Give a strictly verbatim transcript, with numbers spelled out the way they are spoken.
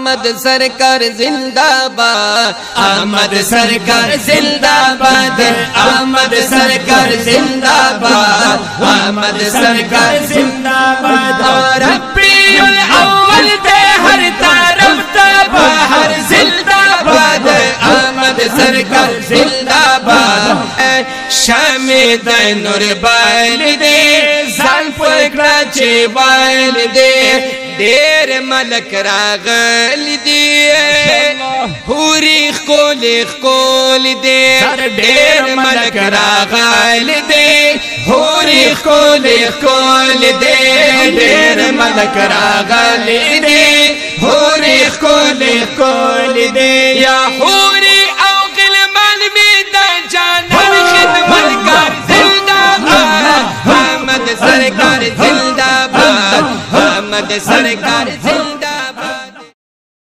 احمد سرکار زندہ باد احمد سرکار زندہ باد احمد سرکار زندہ باد احمد سرکار زندہ باد اور ربیع الاول دے ہر طرف تبہر زندہ باد احمد سرکار زندہ باد شام د نور بال دے ځان پکړه چې وال دے ډېر ملک راغلی دی حوري ښکلې ښکلې دی ډېر ملک راغلی دی حوري ښکلې ښکلې دی ډېر ملک راغلی دی حوري ښکلې ښکلې دی یا حوري او غلمان می د جانان خدمتګار زنده باد احمد سرکار زنده باد احمد سرکار زنده